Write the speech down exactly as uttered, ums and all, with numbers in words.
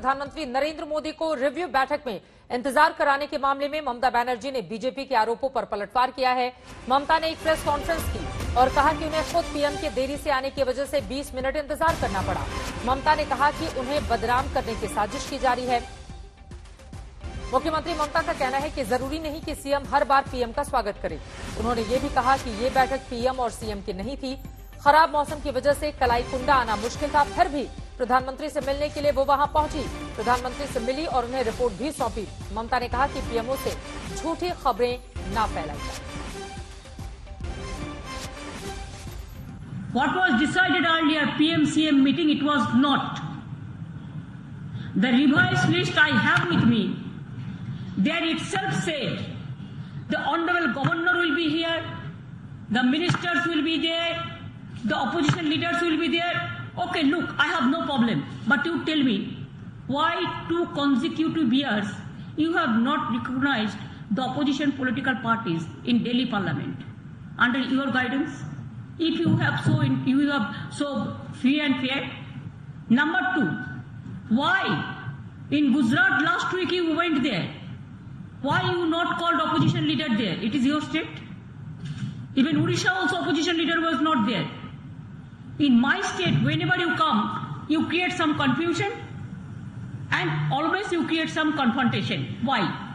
प्रधानमंत्री नरेंद्र मोदी को रिव्यू बैठक में इंतजार कराने के मामले में ममता बनर्जी ने बीजेपी के आरोपों पर पलटवार किया है। ममता ने एक प्रेस कॉन्फ्रेंस की और कहा कि उन्हें खुद पीएम के देरी से आने की वजह से बीस मिनट इंतजार करना पड़ा। ममता ने कहा कि उन्हें बदनाम करने की साजिश की जा रही है। मुख्यमंत्री ममता का कहना है कि जरूरी नहीं कि सीएम हर बार पीएम का स्वागत करे। उन्होंने ये भी कहा कि ये बैठक पीएम और सीएम की नहीं थी। खराब मौसम की वजह से कलाईकुंडा आना मुश्किल था, फिर भी प्रधानमंत्री से मिलने के लिए वो वहां पहुंची। प्रधानमंत्री से मिली और उन्हें रिपोर्ट भी सौंपी। ममता ने कहा कि पीएमओ से झूठी खबरें ना फैलाई जाए। What was decided earlier P M C M meeting, it was not. The revised list I have with me, there itself said the Honorable Governor will be here, the ministers will be there, the opposition leaders will be there. Okay, look, I have no problem. But you tell me, why two consecutive years you have not recognized the opposition political parties in Delhi Parliament under your guidance? If you have so, you have so free and fair. Number two, why in Gujarat last week you went there? Why you not called opposition leader there? It is your state. Even Odisha also opposition leader was not there. In my state, whenever you come, you create some confusion and always you create some confrontation. Why?